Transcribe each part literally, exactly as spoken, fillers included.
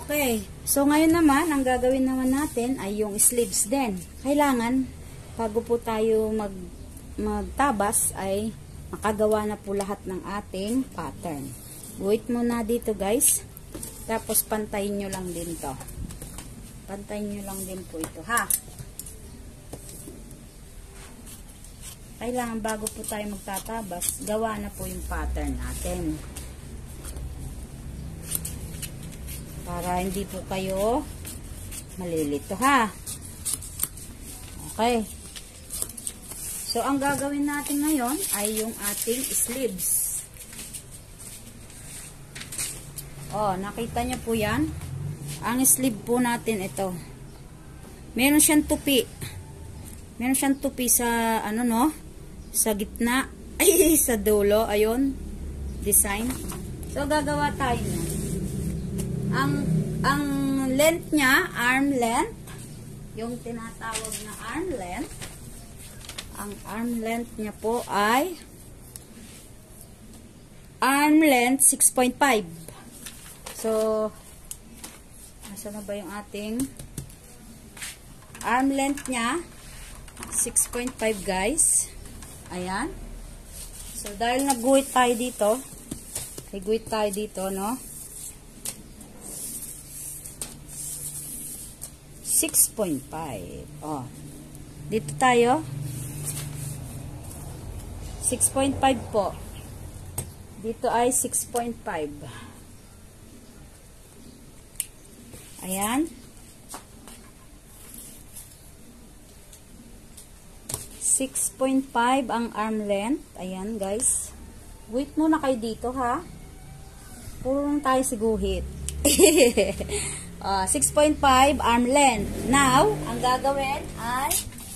Okay. So, ngayon naman, ang gagawin naman natin ay yung sleeves din. Kailangan, bago po tayo mag, magtabas, ay makagawa na po lahat ng ating pattern. Guhit muna dito, guys. Tapos, pantayin nyo lang din to. Pantayin nyo lang din po ito, ha? Kailangan, bago po tayo magtatabas, gawa na po yung pattern natin. Para hindi po kayo malilito, ha? Okay. So, ang gagawin natin ngayon ay yung ating sleeves. Oh, nakita niyo po yan? Ang sleeve po natin ito. Meron siyang tupi. Meron siyang tupi sa, ano no? Sa gitna. Ay, sa dulo. Ayun. Design. So, gagawa tayo na. Ang, ang length niya, arm length, yung tinatawag na arm length, ang arm length niya po ay arm length six point five. So, nasa na ba yung ating arm length niya? six point five, guys. Ayan. So, dahil nag-guhit tayo dito, nag-guhit tayo dito, no? six point five. Oh. Dito tayo. six point five po. Dito ay six point five. Ayan. six point five ang arm length. Ayan, guys. Wait muna kayo dito, ha? Puro lang tayo siguhit. Uh, six point five arm length. Now, ang gagawin ay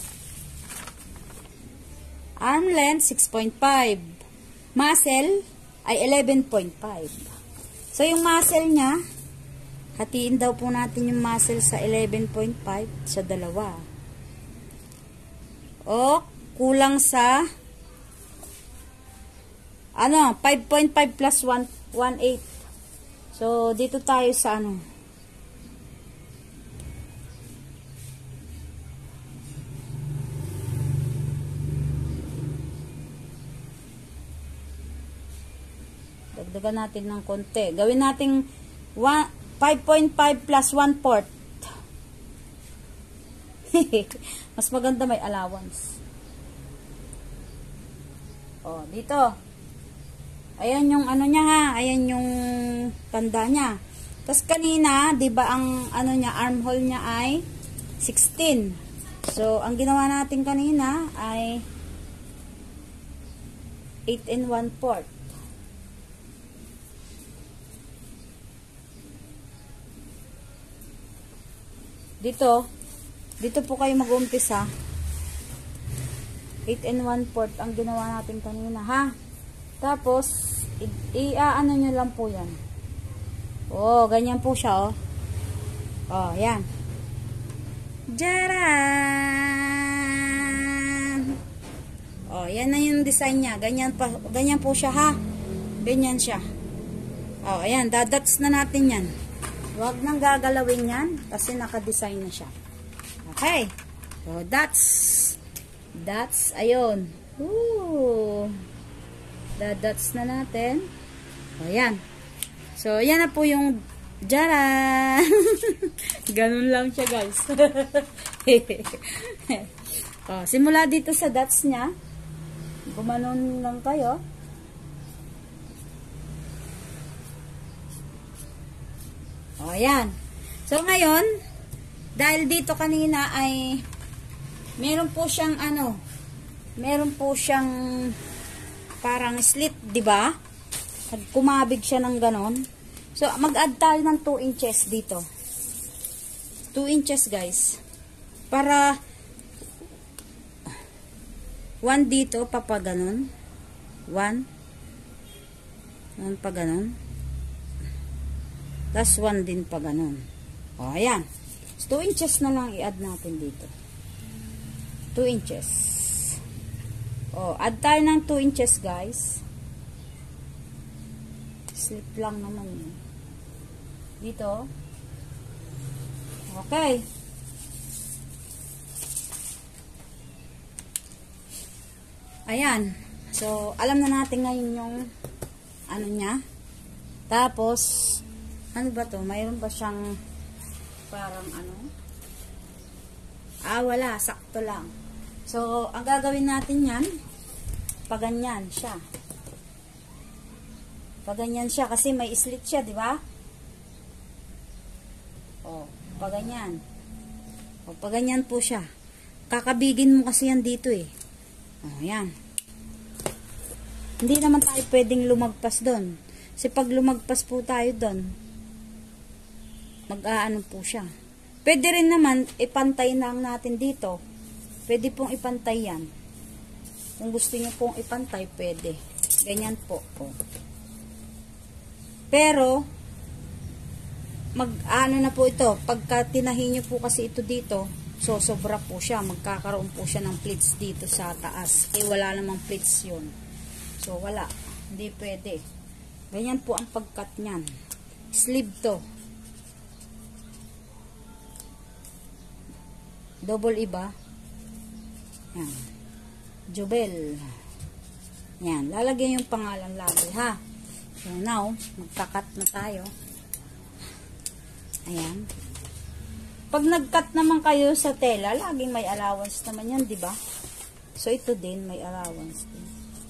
arm length six point five. Muscle ay eleven point five. So, yung muscle niya, hatiin daw po natin yung muscle sa eleven point five sa dalawa. O, kulang sa ano, five point five plus one point eight. So, dito tayo sa ano, dagdagan natin ng konti. Gawin natin five point five plus one fourth. Mas maganda may allowance. Oh, dito. Ayan yung ano niya, ha. Ayan yung tanda niya. Tapos kanina, 'di ba ang ano niya, armhole niya ay sixteen. So, ang ginawa natin kanina ay eight and one fourth. Dito, dito po kayo mag-umpisa. eight and one fourth ang ginawa natin kanina, ha? Tapos, i-aano nyo lang po yan. Oh, ganyan po siya, oh. Oh, yan. Jaran! Oh, yan na yung design niya. Ganyan, pa, ganyan po siya, ha? Ganyan siya. Oh, ayan. Dadats na natin yan. Huwag nang gagalawin yan kasi naka-design na siya. Okay. So, that's that's, ayun. Ooh. Dadats na natin. O, yan. So, yan na po yung jaran. Ganun lang siya, guys. O, simula dito sa dots niya. Gumanon lang kayo. O, ayan. So, ngayon, dahil dito kanina ay meron po siyang ano, meron po siyang parang slit, di ba? Kumabig siya ng ganon. So, mag-add tayo ng two inches dito. two inches, guys. Para one dito, papaganon. one. one pa ganon. Tapos one din pa ganun. O, ayan. So, two inches na lang i-add natin dito. two inches. O, add tayo ng two inches, guys. Slip lang naman yun. Dito. Okay. Ayan. So, alam na natin ngayon yung ano niya. Tapos, ano ba to? Mayroon ba siyang parang ano? Ah, wala. Sakto lang. So, ang gagawin natin yan, paganyan siya. Paganyan siya kasi may slit siya, di ba? O, paganyan. O, paganyan po siya. Kakabigin mo kasi yan dito eh. O, yan. Hindi naman tayo pwedeng lumagpas doon. Kasi pag lumagpas po tayo doon, mag-aano po siya. Pwede rin naman, ipantay lang natin dito. Pwede pong ipantay yan. Kung gusto nyo pong ipantay, pwede. Ganyan po. O. Pero, mag-ano na po ito. Pagka tinahin nyo po kasi ito dito, so sobra po siya. Magkakaroon po siya ng pleats dito sa taas. Eh, wala namang pleats yun. So, wala. Hindi pwede. Ganyan po ang pagkat niyan. Sleeve to. Double iba. Yan. Jubel. Yan. Lalagyan yung pangalan lagi, ha? So, now, magkakat na tayo. Ayan. Pag nag-cut naman kayo sa tela, laging may allowance naman yan, di ba? So, ito din, may allowance din.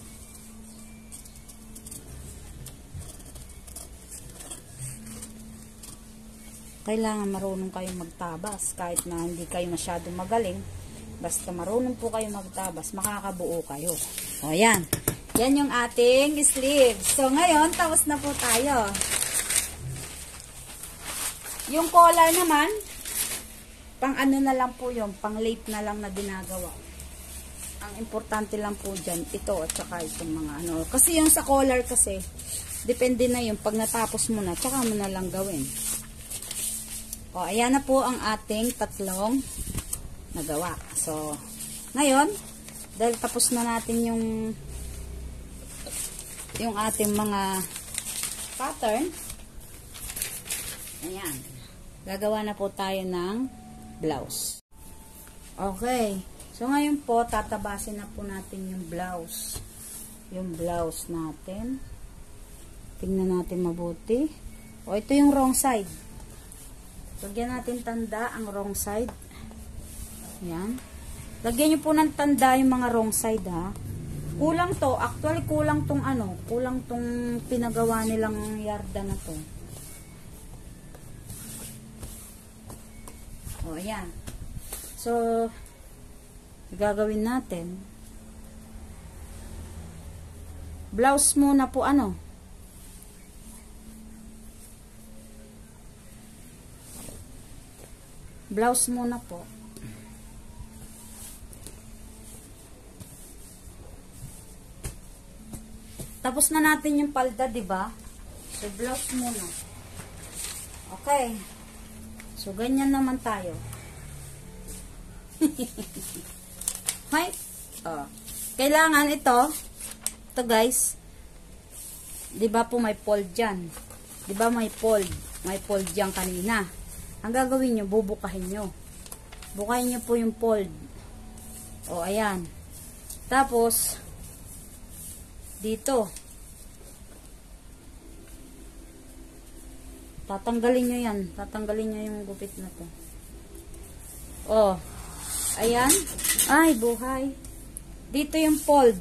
Kailangan marunong kayong magtabas. Kahit na hindi kayo masyadong magaling, basta marunong po kayo magtabas, makakabuo kayo. O, yan. Yan yung ating sleeves. So, ngayon, tapos na po tayo. Yung collar naman, pang ano na lang po yun, pang late na lang na ginagawa. Ang importante lang po dyan, ito at saka itong mga ano. Kasi yung sa collar kasi, depende na yun. Pag natapos mo na, tsaka mo na lang gawin. O, ayan na po ang ating tatlong nagawa. So, ngayon, dahil tapos na natin yung yung ating mga pattern, ayan, gagawa na po tayo ng blouse. Okay. So, ngayon po, tatabasin na po natin yung blouse. Yung blouse natin. Tingnan natin mabuti. O, ito yung wrong side. Lagyan natin tanda ang wrong side. Ayan. Lagyan nyo po ng tanda yung mga wrong side, ha. Kulang to. Actually, kulang tong ano. Kulang tong pinagawa nilang yarda na to. O, ayan. So, gagawin natin. Blouse muna po ano. Blouse muna po. Tapos na natin yung palda, di ba? So, blouse muna. Okay. So, ganyan naman tayo. Hay. Oh. Kailangan ito, ito guys, di ba po may fold dyan? Di ba may fold? May fold dyan kanina. Ang gagawin nyo, bubukahin nyo. Bukahin nyo po yung fold. O, ayan. Tapos, dito. Tatanggalin nyo yan. Tatanggalin nyo yung gupit na to. O, ayan. Ay, buhay. Dito yung fold.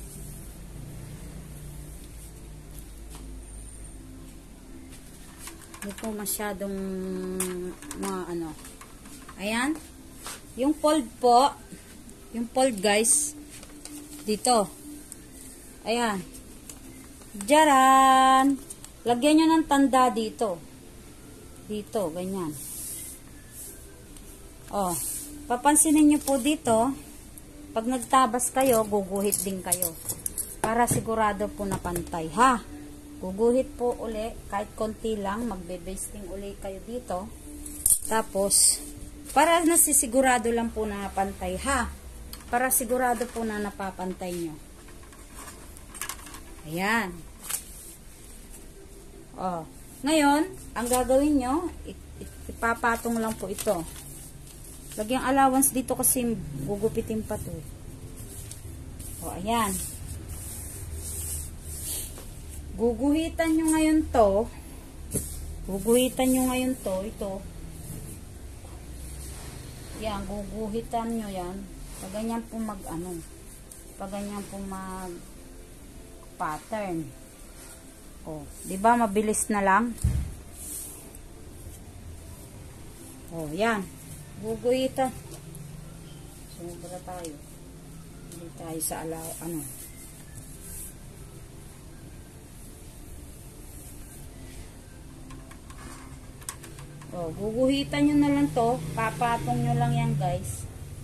Hindi po masyadong mga ano. Ayan. Yung fold po, yung fold guys, dito. Ayan. Jaran! Lagyan nyo ng tanda dito. Dito, ganyan. Oh, papansinin nyo po dito, pag nagtabas kayo, guguhit din kayo. Para sigurado po na pantay, ha? Guguhit po uli, kahit konti lang, magbe-basting uli kayo dito. Tapos, para nasisigurado lang po na pantay, ha? Para sigurado po na napapantay nyo. Ayan. O, ngayon, ang gagawin nyo, papatong lang po ito. Lagyang allowance dito kasi gugupitin pa to. O, ayan. Guguhitan nyo ngayon to. Guguhitan nyo ngayon to. Ito. Yan, guguhitan nyo yan. Pag ganyan po mag, ano, pag ganyan po mag pattern. O, diba mabilis na lang? O, yan. Guguhitan. Sumubra tayo. Hindi tayo sa alaw, ano. O, guguhitan nyo na lang to. Papatong nyo lang yan, guys.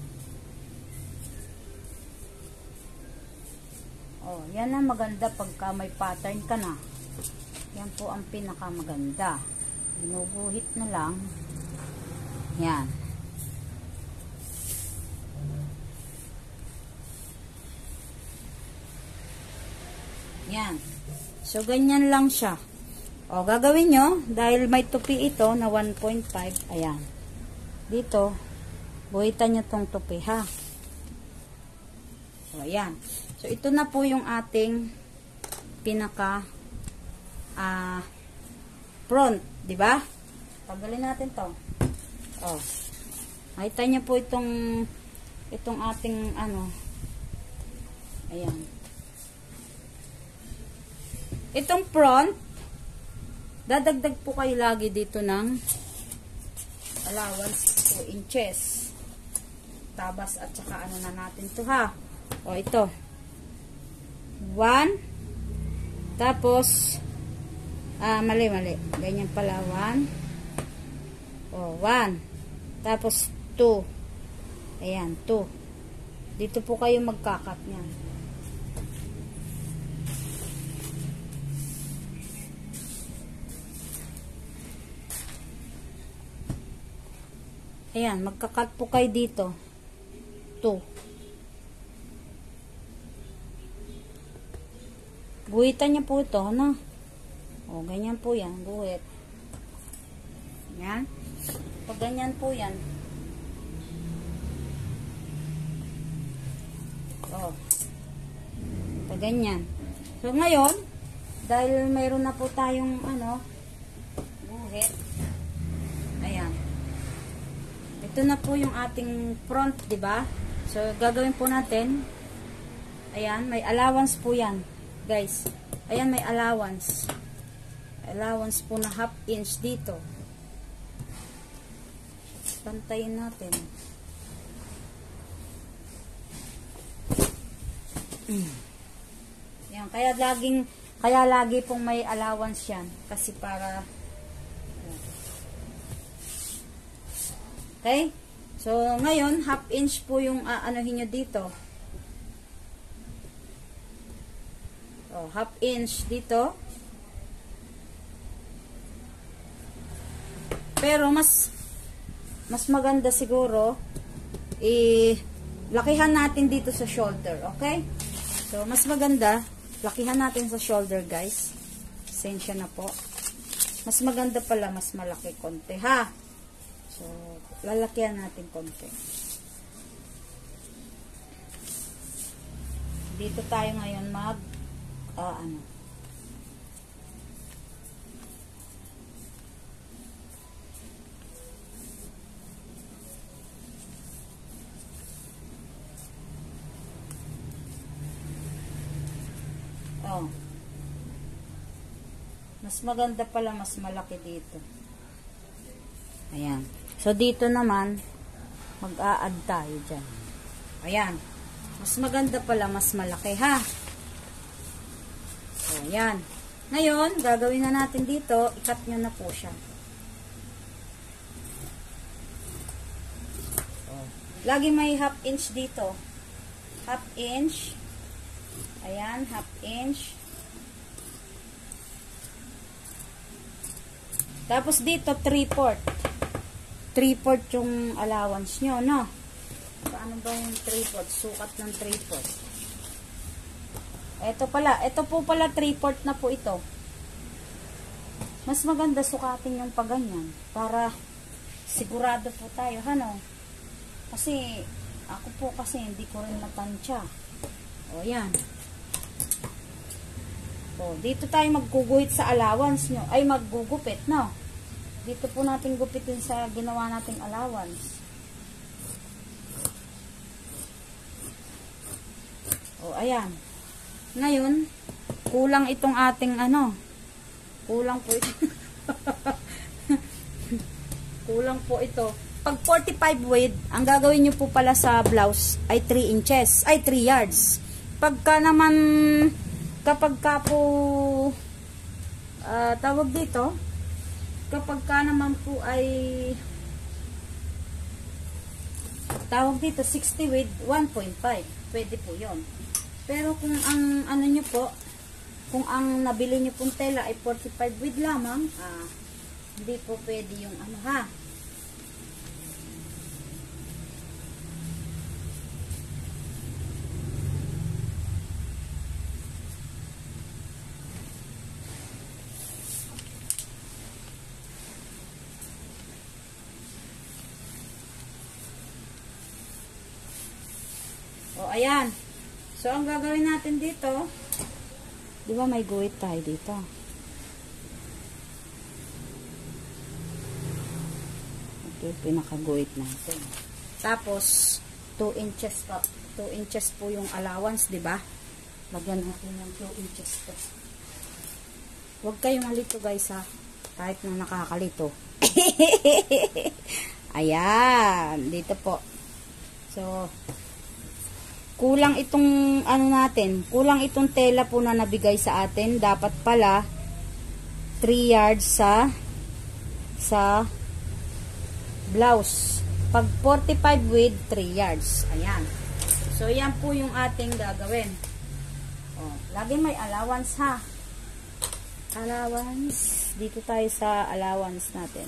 O, yan ang maganda pagka may pattern ka na. Yan po ang pinakamaganda. Ginuguhit na lang. Yan. Yan. So, ganyan lang siya. O, gagawin nyo, dahil may tupi ito na one point five, ayan. Dito, buhitan nyo tong tupi, ha? O, ayan. So, ito na po yung ating pinaka ah, uh, front, di ba? Tagalin natin to. O, makita nyo po itong itong ating ano, ayan. Itong front, dadagdag po kayo lagi dito ng allowance two inches. Tabas at saka ano na natin to, ha. O, ito. one. Tapos, ah, mali, mali. Ganyan pala, one. O, one. Tapos, two. Ayan, two. Dito po kayo magkakat niyan. Ayan, magkakat po kayo dito. two. Guhitan niyo po ito, ano? O, ganyan po yan. Guhit. Yan. Pag ganyan po yan. O. Pag ganyan. So, ngayon, dahil mayroon na po tayong, ano, guhit. Ayan. Ito na po yung ating front, di ba? So, gagawin po natin. Ayan, may allowance po yan. Guys, ayan may allowance. Allowance po na half inch dito. Pantayin natin. Yan, kaya laging, kaya lagi pong may allowance yan. Kasi para okay? So, ngayon, half inch po yung aanohin nyo dito. Oh, half inch dito. Pero, mas mas maganda siguro eh, lakihan natin dito sa shoulder. Okay? So, mas maganda lakihan natin sa shoulder, guys. Pasensya na po. Mas maganda pala, mas malaki konti, ha? So, lalakyan natin konti. Dito tayo ngayon mag uh, ano oh, mas maganda pala, mas malaki dito. Ayan. So, dito naman, mag-a-add tayo dyan. Ayan. Mas maganda pala, mas malaki, ha? So, ayan. Ngayon, gagawin na natin dito, ikat nyo na po siya. So, lagi may half inch dito. Half inch. Ayan, half inch. Tapos dito, three-fourth. three-fourth yung allowance nyo, no? Paano ba yung three-fourth? Sukat ng three-fourth. Ito pala. Ito po pala three-fourth na po ito. Mas maganda sukatin yung paganyan. Para sigurado po tayo, ano? Kasi, ako po kasi hindi ko rin matansya. O, yan. O, dito tayo magguguhit sa allowance nyo. Ay, maggugupit, no? Dito po natin gupitin sa ginawa nating allowance. O, ayan. Ngayon, kulang itong ating ano. Kulang po ito. Kulang po ito. Pag forty-five width, ang gagawin nyo po pala sa blouse ay three inches. Ay, three yards. Pagka naman, kapag ka po, uh, tawag dito, kapag ka naman po ay, tawag dito, sixty width, one point five. Pwede po yon. Pero kung ang, ano nyo po, kung ang nabili nyo pong tela ay forty-five width lamang, ah, hindi po pwede yung ano ha. O, ayan. So, ang gagawin natin dito, di ba may guhit tayo dito? Ito yung pinakaguhit natin. Tapos, two inches pa. two inches po yung allowance, di ba? Lagyan natin yung two inches po. Huwag kayong malito guys ha. Kahit na nakakalito. Ayan. Dito po. So, kulang itong ano natin, kulang itong tela po na nabigay sa atin. Dapat pala three yards sa sa blouse. Pag forty-five width, three yards. Ayan. So, yan po yung ating gagawin. O, lagi may allowance ha. Allowance. Dito tayo sa allowance natin.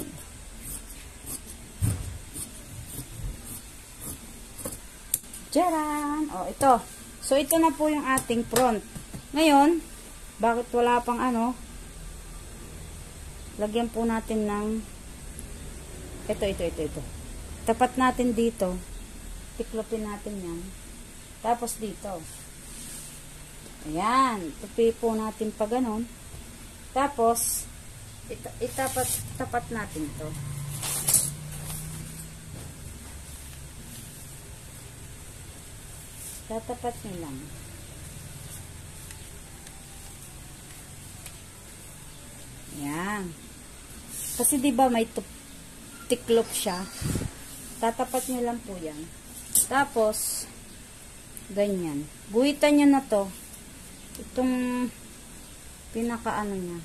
Tcharan! O, ito. So, ito na po yung ating front. Ngayon, bakit wala pang ano? Lagyan po natin ng ito, ito, ito, ito. Tapat natin dito. Tiklopin natin yan. Tapos dito. Ayan. Tupi po natin pa ganon. Tapos, ita itapat tapat natin to. Tatapat nyo lang. Ayan. Kasi diba may tiklop siya. Tatapat nyo lang po yan. Tapos, ganyan. Guhitan nyo na to. Itong pinakaano niya.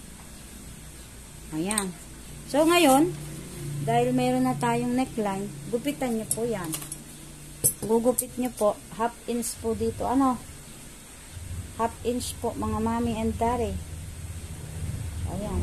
Ayan. So, ngayon, dahil mayroon na tayong neckline, gupitan nyo po yan. Gugupit nyo po. Half inch po dito. Ano? Half inch po, mga mami and daddy. Ayan.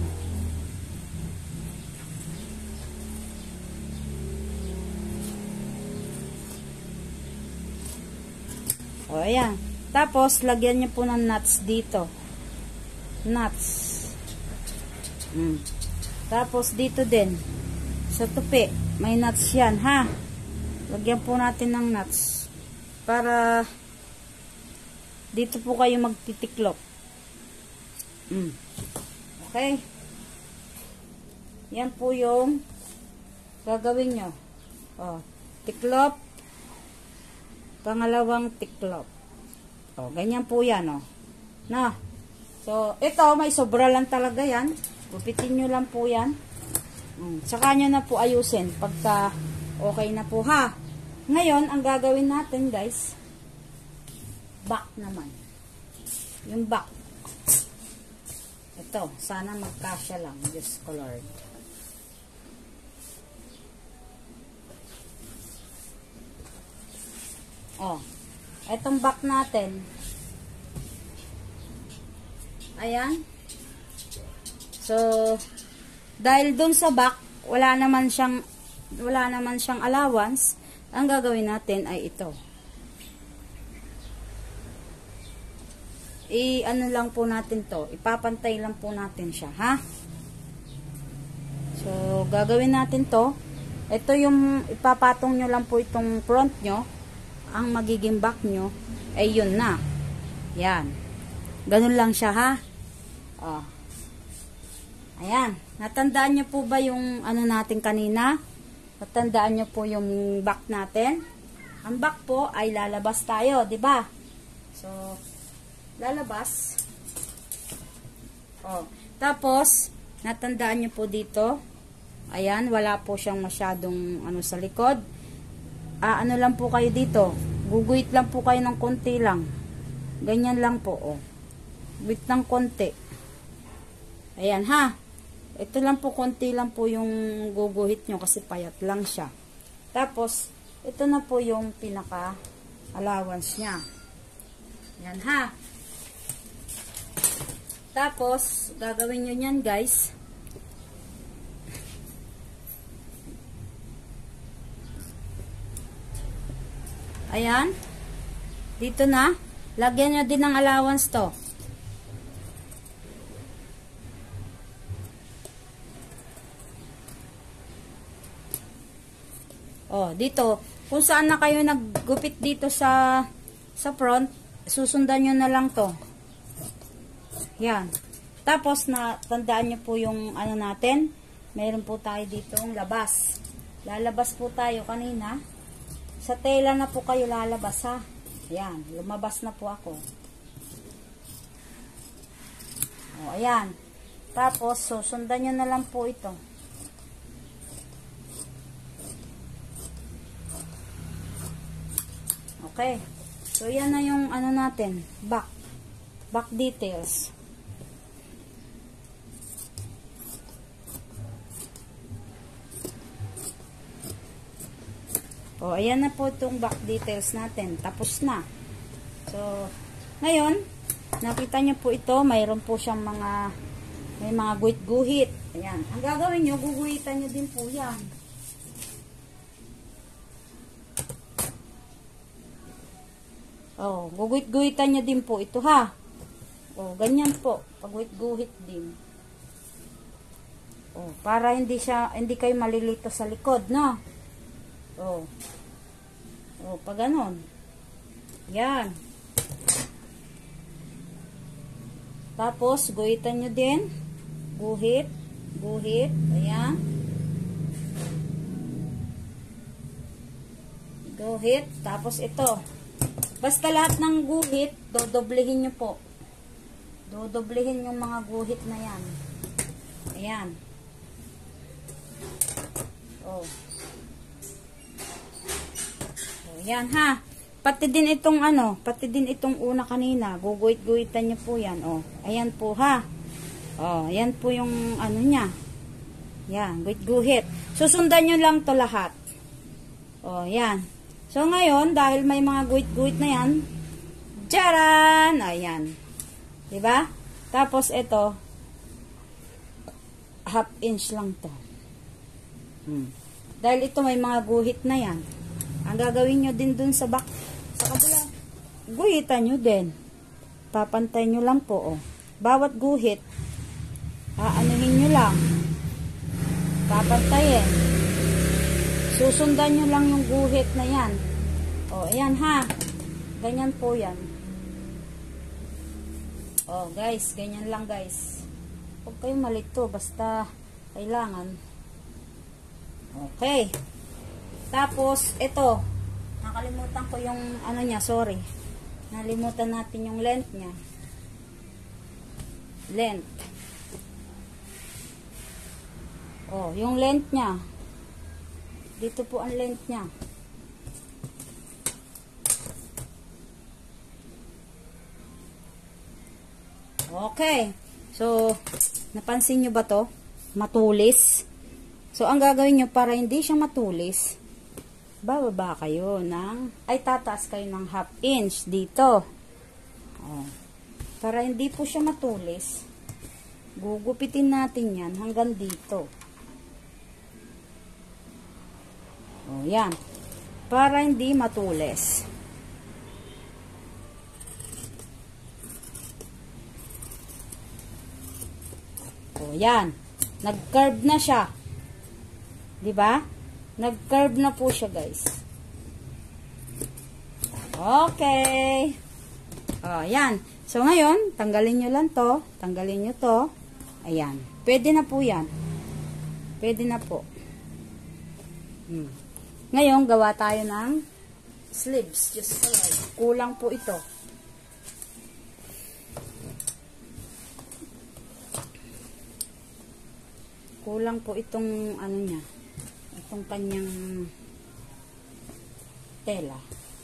O, ayan. Tapos, lagyan nyo po ng nuts dito. Nuts. Mm. Tapos, dito din. Sa tupi. May nuts yan, ha? Lagyan po natin ng nuts. Para, dito po kayo magtitiklop. Mm. Okay? Yan po yung gagawin nyo. O, tiklop. Pangalawang tiklop. O, ganyan po yan, o. Na. So, ito, may sobra lang talaga yan. Gupitin nyo lang po yan. Hmm. Saka nyo na po ayusin pagka okay na po, ha. Ngayon, ang gagawin natin, guys, back naman. Yung back. Ito, sana magkasya lang. Diyos ko, Lord. Oh, etong back natin. Ayan. So, dahil dun sa back, wala naman siyang wala naman siyang allowance, ang gagawin natin ay ito. I-ano lang po natin to, ipapantay lang po natin siya, ha? So, gagawin natin to. ito yung ipapatong nyo lang po itong front nyo. Ang magiging back nyo, ay yun na. Yan. Ganun lang siya, ha? Oh. Ayan. Natandaan nyo po ba yung ano natin kanina? Natandaan nyo po yung back natin? Ang back po ay lalabas tayo, di ba? So, lalabas. Oh. Tapos, natandaan nyo po dito. Ayan, wala po siyang masyadong ano sa likod. Ah, ano lang po kayo dito. Guguhit lang po kayo ng konti lang. Ganyan lang po, oh. Guhit ng konti. Ayan, ha. Ito lang po, konti lang po yung guguhit nyo kasi payat lang siya. Tapos, ito na po yung pinaka allowance niya. Ayan, ha. Tapos, gagawin nyo yan, guys. Ayan. Dito na. Lagyan nyo din ng allowance to. Oh, dito. Kung saan na kayo naggupit dito sa sa front, susundan nyo na lang to. Yan. Tapos, na tandaan nyo po yung ano natin. Meron po tayo ditong labas. Lalabas po tayo kanina. Sa tela na po kayo lalabas, ha. Ayan. Lumabas na po ako. O, ayan. Tapos, susundan nyo na lang po ito. Okay. So, yan na yung ano natin. Back. Back details. O, ayan na po itong back details natin. Tapos na. So, ngayon, nakita nyo po ito. Mayroon po siyang mga, may mga guhit-guhit. Ayan. Ang gagawin nyo, guguhitan nyo din po yan. O, guguhit-guhitan nyo din po ito, ha. O, ganyan po. Pagguhit-guhit din. O, para hindi siya, hindi kayo malilito sa likod, no? O. O, pag ganon. Yan. Tapos, guhitan nyo din. Guhit. Guhit. Ayan. Guhit. Tapos, ito. Basta lahat ng guhit, dodoblehin nyo po. Dodoblehin yung mga guhit na yan. Ayan. O. Yan, ha. Pati din itong ano, pati din itong una kanina. Guguhit-guhitan nyo po yan. O, ayan po, ha. O, ayan po yung ano niya. Yan, guhit-guhit. Susundan nyo lang to lahat. O, yan. So, ngayon, dahil may mga guhit-guhit na yan, tcharan! Ayan. Diba? Tapos, ito, half inch lang to. Hmm. Dahil ito may mga guhit na yan. Ang gagawin nyo din dun sa back, sa kabila, guhitan nyo din. Papantay nyo lang po, oh. Bawat guhit, aanuhin nyo lang. Papantayin. Susundan nyo lang yung guhit na yan. O, ayan, ha. Ganyan po yan. O, guys, ganyan lang, guys. Huwag kayong malito, basta kailangan. Okay. Tapos, ito. Nakalimutan ko yung, ano niya, sorry. Nalimutan natin yung length niya. Length. Oh, yung length niya. Dito po ang length niya. Okay. So, napansin nyo ba to? Matulis. So, ang gagawin nyo para hindi siya matulis, bababa kayo ng, ay tataas kayo ng half inch dito. Oh. Para hindi po siya matulis, gugupitin natin yan hanggang dito. Oh, yan. Para hindi matulis. Oh, yan. Nag-curve na siya. 'Di ba? Nag-curve na po siya, guys. Okay. O, yan. So, ngayon, tanggalin nyo lang to. Tanggalin nyo to. Ayan. Pwede na po yan. Pwede na po. Hmm. Ngayon, gawa tayo ng sleeves. Just alright. Kulang po ito. Kulang po itong ano niya. Itong kanyang tela.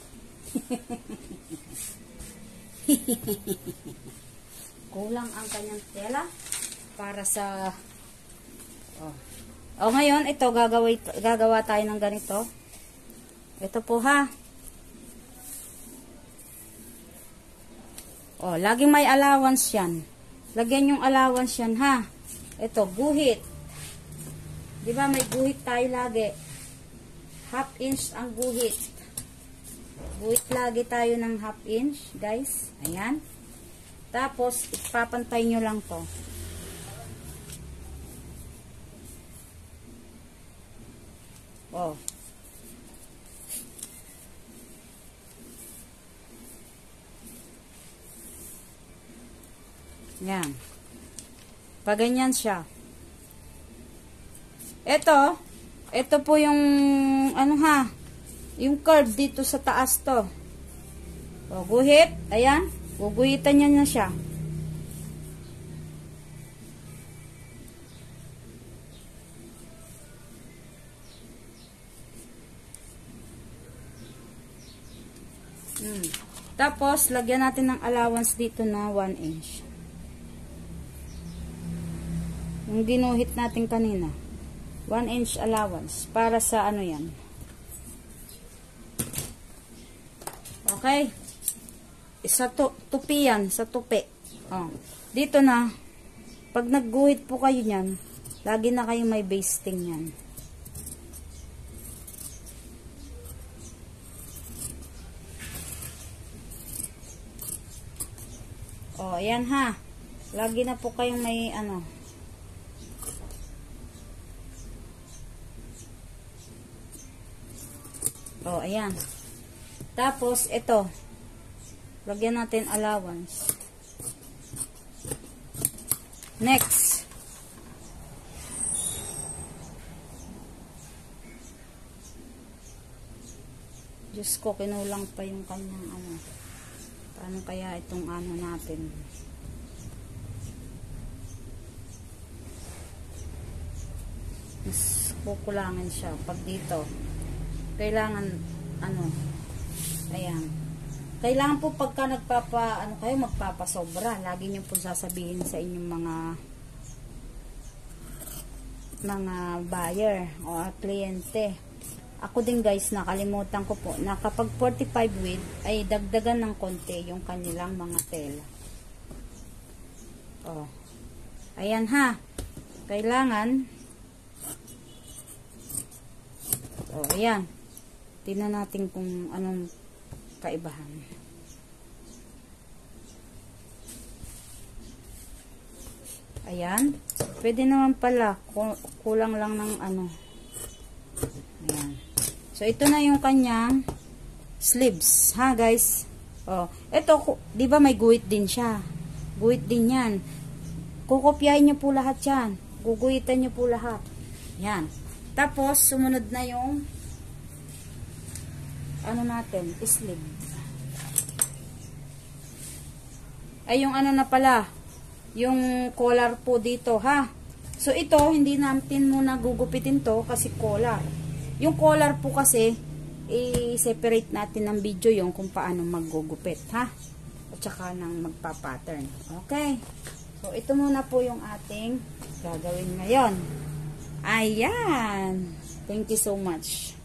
Kulang ang kanyang tela para sa oh. O ngayon, ito gagawa, gagawa tayo ng ganito. Ito po ha. O, laging may allowance yan. Lagyan yung allowance yan ha. Ito, guhit. Diba may guhit tayo lagi. Half inch ang guhit. Guhit lagi tayo ng half inch, guys. Ayan. Tapos, ipapantay nyo lang to. Oh. Yan. Pag ganyan siya. Ito, ito po yung, ano ha, yung curve dito sa taas to. O, guhit, ayan, guguhitan niya na siya. Hmm. Tapos, lagyan natin ng allowance dito na one inch. Yung ginuhit natin kanina. one inch allowance. Para sa ano yan. Okay. Sa tu tupi yan. Sa tupi. Oh. Dito na. Pag nagguhit po kayo yan, lagi na kayo may basting yan. Oh, ayan ha. Lagi na po kayong may ano. Oh, ayan. Tapos, ito. Lagyan natin allowance. Next. Diyos ko, kinulang pa yung kanyang ano. Paano kaya itong ano natin? Mas kukulangan siya. Pag dito, kailangan ano, ayan, kailangan po pagka nagpapa ano kayo, magpapasobra, lagi niyo po sasabihin sa inyong mga mga buyer o kliyente. Ako din guys, nakalimutan ko po na kapag forty-five width ay dagdagan ng konti yung kanilang mga tela. Oh, ayan ha, kailangan oh, ayan. Tingnan natin kung anong kaibahan. Ayan. Pwede naman pala. Kulang lang ng ano. Ayan. So, ito na yung kanyang sleeves. Ha, guys? Oh, ito, di ba may guhit din siya? Guhit din yan. Kukopyahin nyo po lahat yan. Guguhitan nyo po lahat. Yan. Tapos, sumunod na yung ano natin, sleeve. Ay, yung ano na pala, yung collar po dito, ha? So, ito, hindi natin muna gugupitin to kasi collar. Yung collar po kasi, i-separate natin ng video yung kung paano maggugupit, ha? At saka nang magpa-pattern. Okay. So, ito muna po yung ating gagawin ngayon. Ayan. Thank you so much.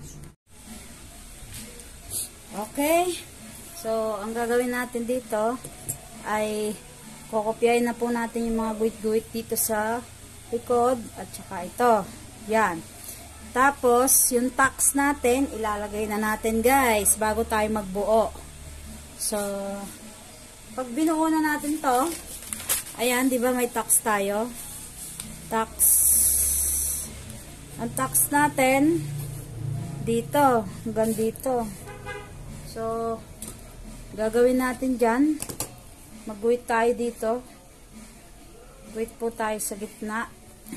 Okay. So, ang gagawin natin dito ay kokopyahin na po natin yung mga guhit-guhit dito sa likod at saka ito. Yan. Tapos, yung tacks natin, ilalagay na natin guys bago tayo magbuo. So, pag binuo na natin to, ayan, di ba may tacks tayo? Tacks. Ang tacks natin, dito, hanggang dito. So, gagawin natin dyan. Mag-guhit tayo dito. Guhit po tayo sa gitna.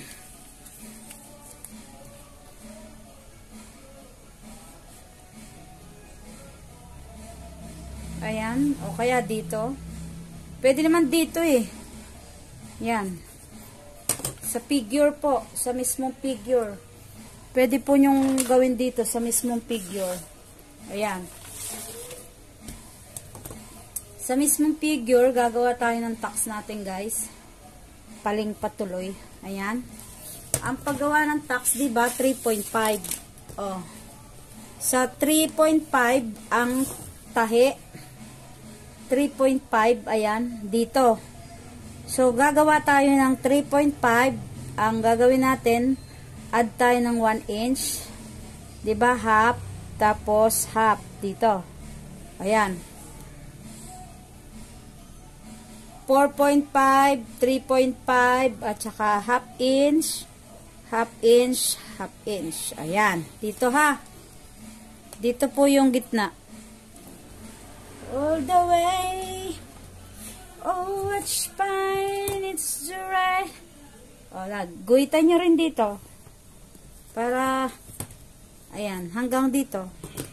Ayan. O kaya dito. Pwede naman dito eh. Yan. Sa figure po. Sa mismong figure. Pwede po nyong gawin dito sa mismong figure. Ayan. Sa mismong figure, gagawa tayo ng tax natin, guys. Paling patuloy. Ayan. Ang paggawa ng tax, diba, three point five. Oh. Sa three point five, ang tahi. three point five, ayan, dito. So, gagawa tayo ng three point five. Ang gagawin natin, add tayo ng one inch. Diba, half. Tapos, half. Dito. Ayan. four point five, three point five, at saka half inch, half inch, half inch. Ayan. Dito ha. Dito po yung gitna. All the way. Oh, what's fine. It's the right. O, guhitan nyo rin dito. Para, ayan, hanggang dito.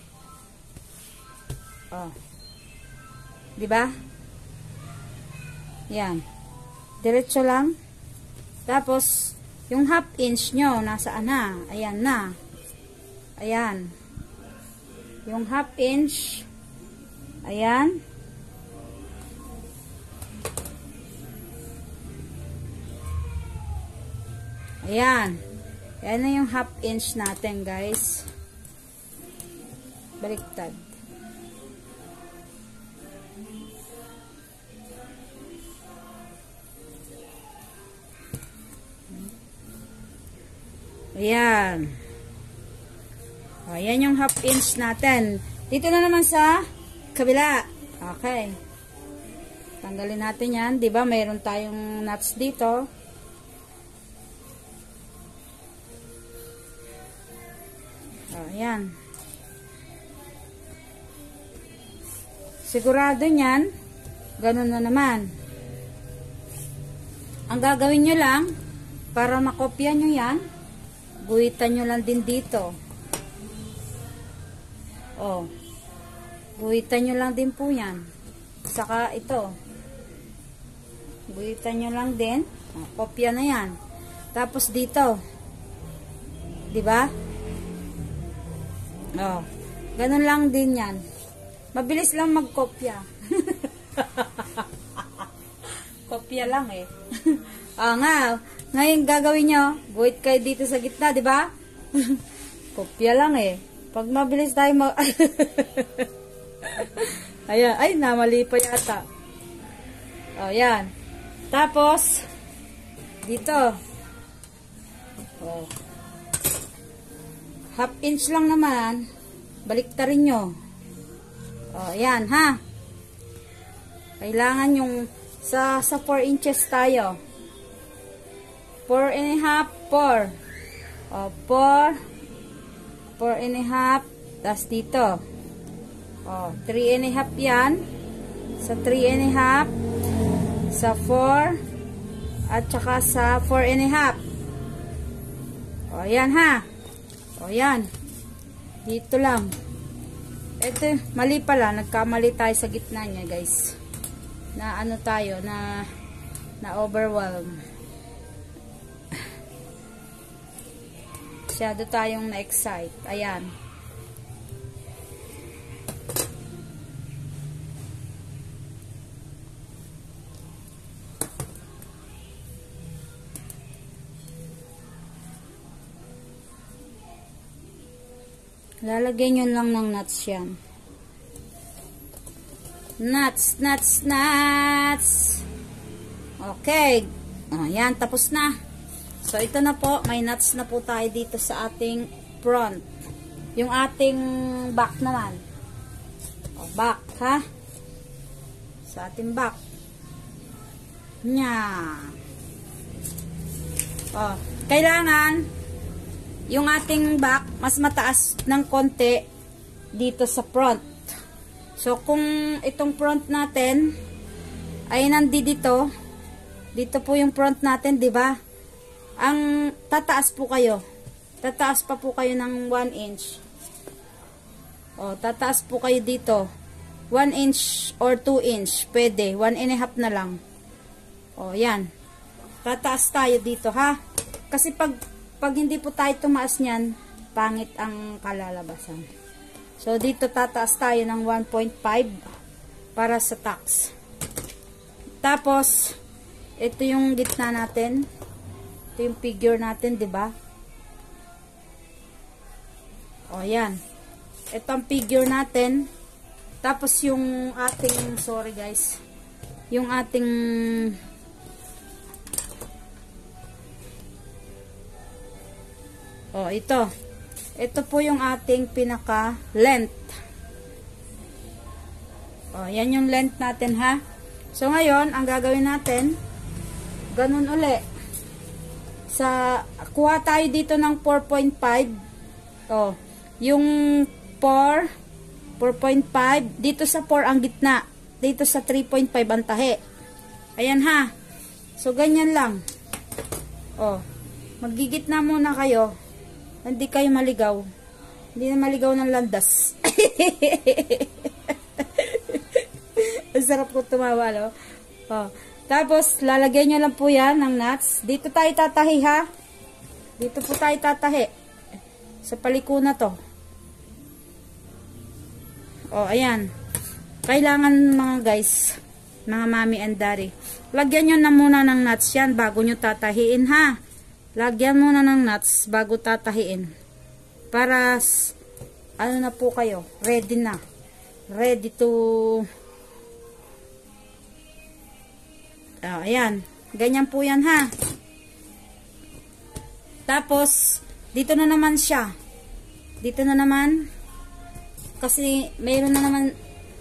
O. Diba? Yan. Diretso lang. Tapos, yung half inch nyo, nasaan na? Ayan na. Ayan. Yung half inch. Ayan. Ayan. Ayan na yung half inch natin, guys. Baliktad. Ayan. Ayan yung half inch natin. Dito na naman sa kabila. Okay. Tanggalin natin yan. Diba, mayroon tayong nuts dito. Ayan. Sigurado nyan, ganun na naman. Ang gagawin nyo lang, para makopya nyo yan, guhitan nyo lang din dito. O. Guhitan nyo lang din po yan. Saka ito. Guhitan nyo lang din. O, kopya na yan. Tapos dito. Diba? O. Ganun lang din yan. Mabilis lang magkopya. Kopya lang eh. Ah nga. Ngayon gagawin nyo, guhit kayo dito sa gitna, di ba? Kopya lang eh. Pag mabilis tayo mag... Ayan. Ay, namali pa yata. O, yan. Tapos, dito. O. Half inch lang naman. Baliktarin nyo. O, yan, ha? Kailangan yung sa, sa four inches tayo. four and a half, four. O, four. four and a half. Tas dito. O, three and a half yan. Sa three and a half. Sa four. At saka sa four and a half. O, yan ha. O, yan. Dito lang. Ito, mali pala. Nagkamali tayo sa gitna niya, guys. Na ano tayo, na na overwhelm. Masyado tayong na-excite. Ayan. Lalagyan nyo lang ng nuts yan. Nuts, nuts, nuts. Okay. Ayan, tapos na. So, ito na po. May nuts na po tayo dito sa ating front. Yung ating back naman. O, back, ha? Sa ating back. Nya. O, kailangan yung ating back, mas mataas ng konti dito sa front. So, kung itong front natin ay nandito dito, dito po yung front natin, di ba? Ang tataas po kayo. Tataas pa po kayo ng one inch. O, tataas po kayo dito. one inch or two inch. Pwede. one and a half na lang. O, yan. Tataas tayo dito, ha? Kasi pag Pag hindi po tayo tumaas niyan, pangit ang kalalabasan. So, dito tataas tayo ng one point five para sa tax. Tapos, ito yung gitna natin. Ito yung figure natin, di ba? O, yan. Ito ang figure natin. Tapos, yung ating, sorry guys, yung ating oh, ito. Ito po yung ating pinaka length. Oh, yan yung length natin, ha. So ngayon, ang gagawin natin, ganun uli. Sa kuha tayo dito ng four point five. Oh, yung four, four point five dito sa four ang gitna. Dito sa three point five ang tahi. Ayan, ha. So ganyan lang. Oh, magigitna muna kayo. Hindi kayo maligaw. Hindi na maligaw ng landas. Ang sarap ko tumawa, no? Oh. Tapos, lalagyan nyo lang po yan ng nuts. Dito tayo tatahi, ha? Dito po tayo tatahi. Sa paliko na to. Oh, ayan. Kailangan mga guys, mga mami and daddy, lagyan nyo na muna ng nuts yan bago nyo tatahiin, ha? Lagyan muna ng nuts bago tatahiin. Para, ano na po kayo, ready na. Ready to, oh, ayan. Ganyan po yan, ha. Tapos, dito na naman siya. Dito na naman, kasi mayroon na naman,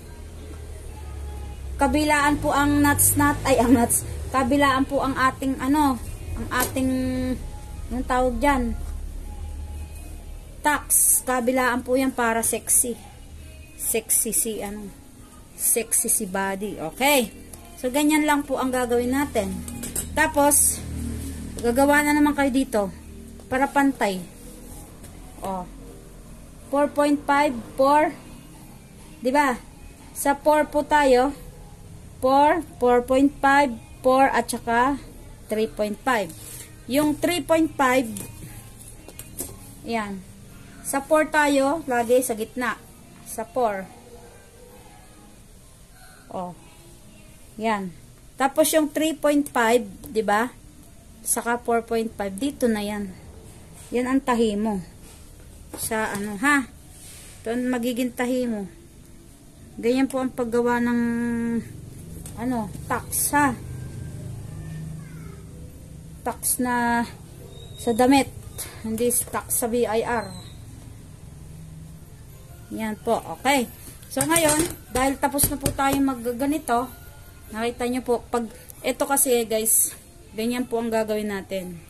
kabilaan po ang nuts nut, ay ang nuts, kabilaan po ang ating, ano, ang ating, yung tawag dyan, tax, kabilaan po yan para sexy. Sexy si, ano, sexy si body. Okay. So, ganyan lang po ang gagawin natin. Tapos, gagawa na naman kayo dito, para pantay. O, four point five, four, diba? Sa four po tayo, four, four point five, four, at saka, three point five. Yung three point five, yan. Sa four tayo, lagi sa gitna. Sa four. Oh. Yan. Tapos yung three point five, di ba? Saka four point five, dito na yan. Yan ang tahi mo. Sa ano, ha? Ito ang magiging tahi mo. Ganyan po ang paggawa ng ano, tax, ha? Tax na sa damit, hindi tax sa B I R. Yan po, okay. So ngayon, dahil tapos na po tayo magganito, nakita nyo po, pag ito kasi guys, ganyan po ang gagawin natin.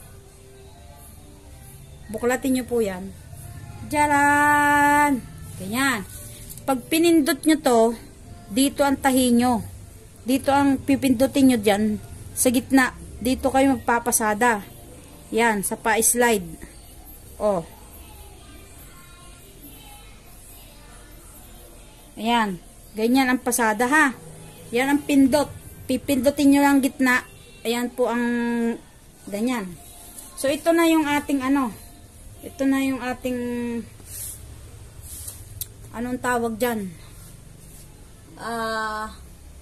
Buklatin nyo po yan. Diyan! Ganyan. Pag pinindot nyo to, dito ang tahi nyo. Dito ang pipindutin nyo dyan, sa gitna. Dito kayo magpapasada. Yan, sa pa-slide. Oh. Ayan. Ganyan ang pasada, ha. Yan ang pindot. Pipindutin nyo lang gitna. Ayan po ang ganyan. So, ito na yung ating ano. Ito na yung ating anong tawag dyan? Ah... Uh,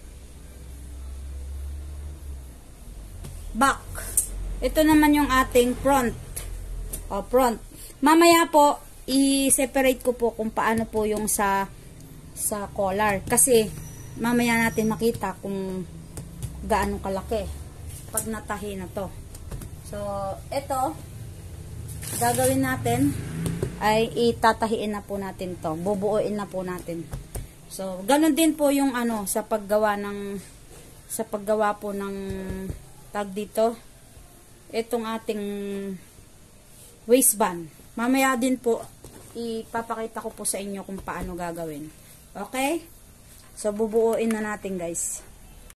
back. Ito naman yung ating front. O, front. Mamaya po, i-separate ko po kung paano po yung sa sa collar. Kasi, mamaya natin makita kung gaano kalaki pag natahi na to. So, ito, gagawin natin ay itatahiin na po natin to. Bubuuin na po natin. So, ganun din po yung ano, sa paggawa ng sa paggawa po ng tag dito, itong ating waistband. Mamaya din po, ipapakita ko po sa inyo kung paano gagawin. Okay? So, bubuuin na natin guys.